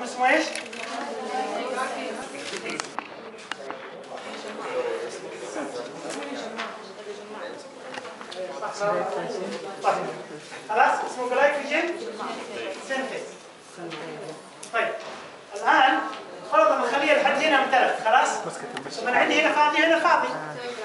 رقم اسمه ايش؟ خلاص اسمه جلايكوجين سينثيز. طيب الان فرضا الخليه لحد هنا امتلت خلاص. طب انا عندي هنا فاضي هنا فاضي.